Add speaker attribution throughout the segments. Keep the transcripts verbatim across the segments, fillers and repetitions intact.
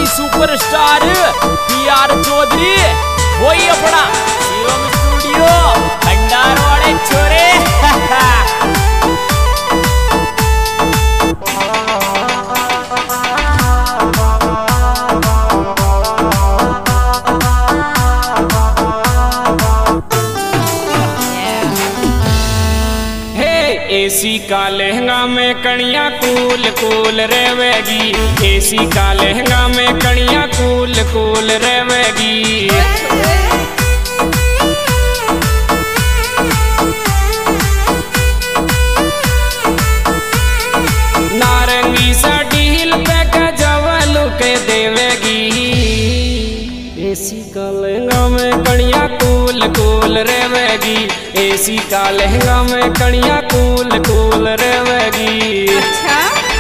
Speaker 1: Punjabi superstar P R Chaudhary, वही अपना Shivam studio भंडार वाले छोरे।
Speaker 2: एसी का लहंगा में कणिया कूल कूल रहेगी, एसी का लहंगा में कणिया कूल कूल रहेगी। नारंगी सा डील पे गजवल के देवेगी, एसी का लहंगा में कणिया कूल कूल रहेगी, एसी का लहंगा में कणिया कूल कूल रहेगी।
Speaker 3: अच्छा?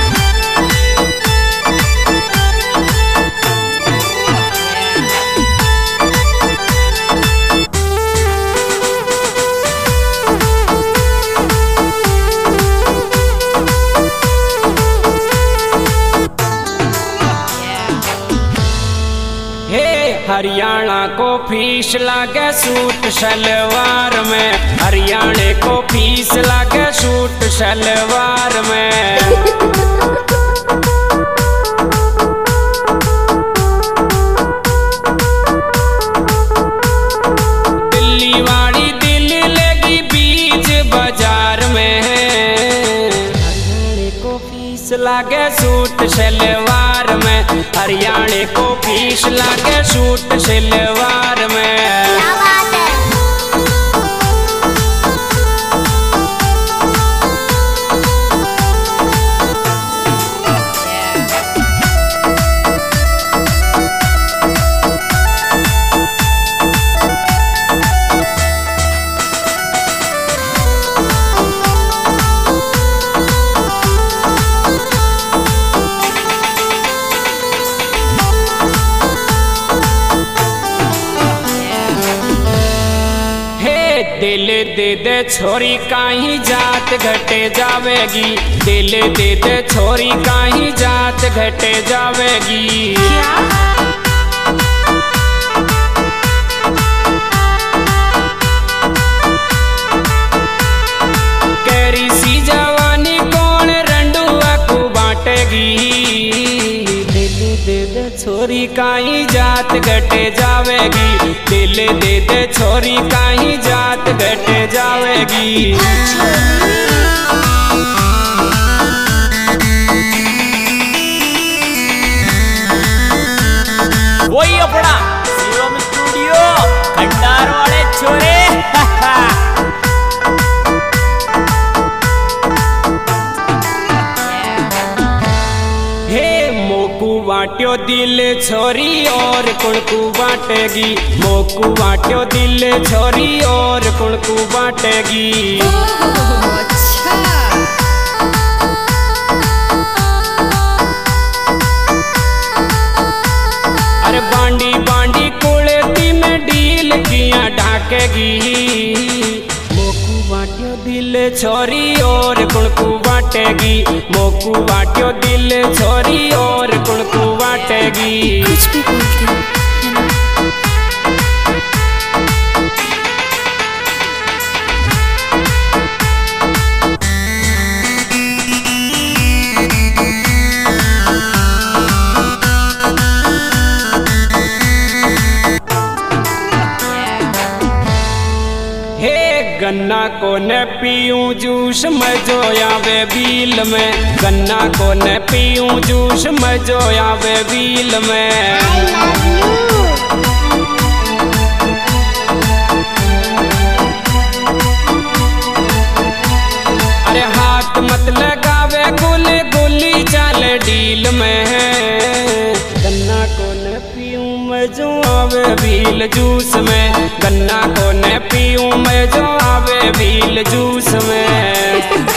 Speaker 2: हरियाणा को फीस लागे सूट सलवार में, हरियाणा को फीस लागे सूट सलवार में। दिल्ली वाली दिल लेगी बीच बाजार में, हरियाणा को फीस लागे सूट सलवार में, हरियाणा को फीस लागे सूट सलवार में।
Speaker 3: क्या बात है?
Speaker 2: दिल दे दे छोरी काहीं जात घटे जावेगी, दिल दे दे छोरी काहीं जात घटे जावेगी।
Speaker 3: क्या?
Speaker 2: कैरी सी जवानी कौन रंडुआ को बांटेगी, दिल दे दे छोरी काहीं जात घटे जावेगी, दिल दे दे छोरी काहीं जात घटे जावेगी।
Speaker 1: वही अपना शिवम स्टूडियो भंडार वाले छोरे।
Speaker 2: बाट्यो दिल छोरी और कुणकू बांटेगी, मोकू बाट्यो दिल छोरी और कुणकू बांटेगी।
Speaker 3: अच्छा।
Speaker 2: अरे बांडी बांडी कुड़ती में डील किया ढाकेगी, मोकू बाट्यो दिल छोरी और कुणकू बांटेगी, मोकू बाट्यो दिल छोरी और कुणकू बांटेगी।
Speaker 3: कुछ भी बोलती हूँ, है ना?
Speaker 2: गन्ना को न पीऊं जूस मजो आवे बील में, गन्ना को न पीऊं जूस मजो आवे बील में। अरे हाथ मत लगावे गुल गुली चाल डील में, गन्ना को न पीऊं मजो आवे बील जूस में, गन्ना को न पीऊं मजो आवे बील जूस में।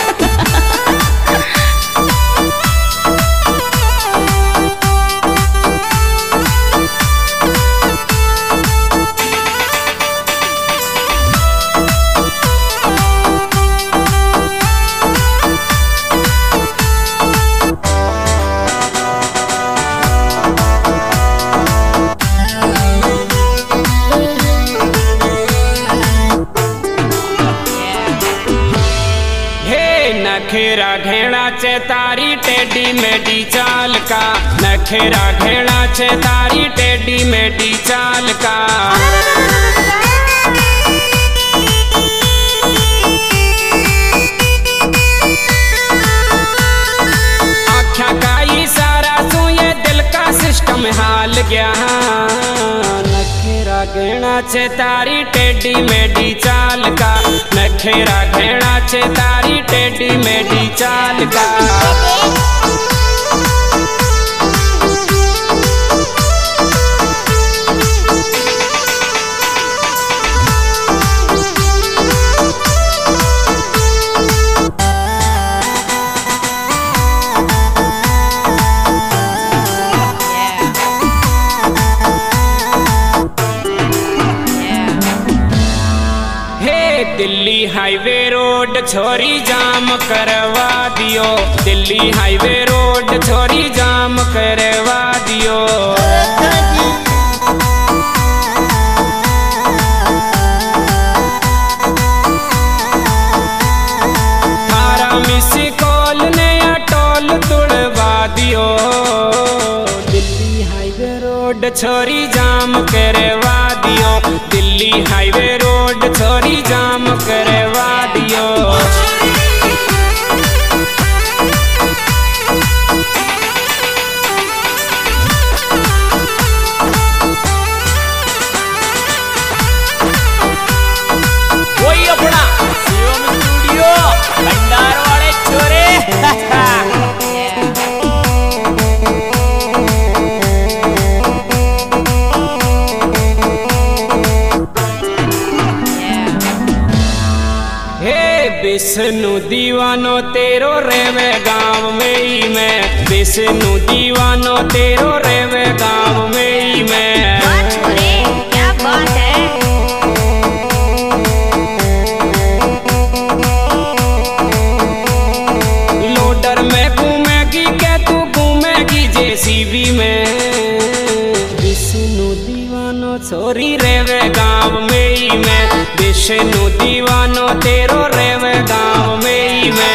Speaker 2: नखेरा घेड़ा छे तारी टेढ़ी मेढ़ी चाल का, नखेरा घेड़ा छे तारी टेढ़ी मेढ़ी चाल का। आख्या का इशारा सु ये दिल का सिस्टम हाल गया। नखेरा घेड़ा छे तारी टेढ़ी मेढ़ी चाल का, नखेरा घेड़ा छे तारी टेढ़ी मेढ़ी चाल का। दिल्ली हाईवे रोड छोरी जाम करवा दियो, दिल्ली हाईवे रोड छोरी जाम करवा दियो। थारा मिस कॉल ने टोल तुड़वा दियो, दिल्ली हाईवे रोड छोरी जाम करवा दियो, दिल्ली हाईवे रोड छोरी जाम करवा दियो।
Speaker 1: वही अपना शिवम स्टूडियो भंडार वाले छोरे।
Speaker 2: विष्णु दीवानो तेरो रेवे गाँव में ही मैं, विष्णु दीवानो तेरो रेवे गाँव में ही मैं।
Speaker 3: क्या बात है।
Speaker 2: लोडर में घूमेगी क्या तू घूमेगी जेसीबी में, विष्णु दीवानो छोरी रेवे गाँव में ही मैं, विष्णु दीवानो तेरो रेवे गाँव में ही मैं।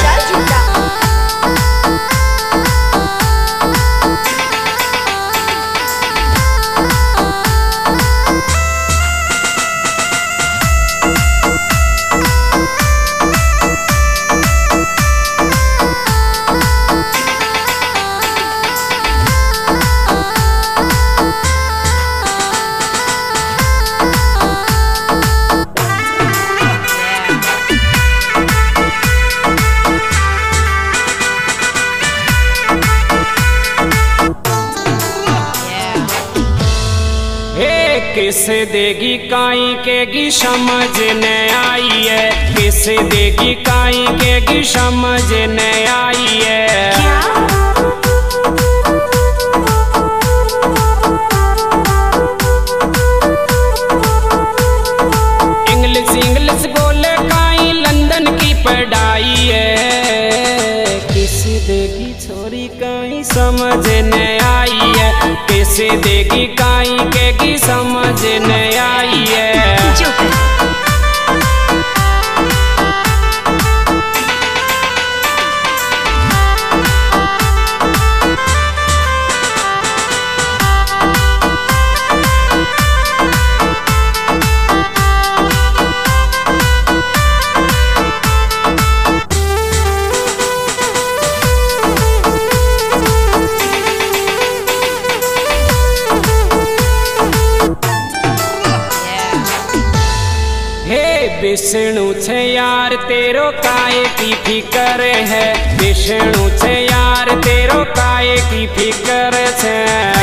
Speaker 2: किस देगी काई केगी समझ न आई है, किस देगी काई केगी समझ न आई है। इंग्लिश इंग्लिश बोले काई लंदन की पढ़ाई है, किस देगी छोरी काई समझ न आई है, किस देगी काई केगी समझ न आई है। विष्णु छे यार तेरो काये की फिकर है, विष्णु छे यार तेरो काये की फिकर छे।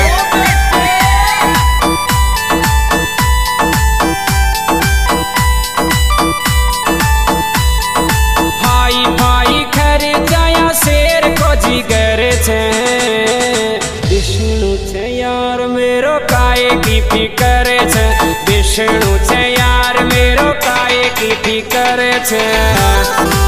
Speaker 2: भाई भाई खर जाया शेर को जिगर छे, विष्णु छे यार मेरो काये की फिकर छे, विष्णु छे यार मेरो काये की फिकर छे।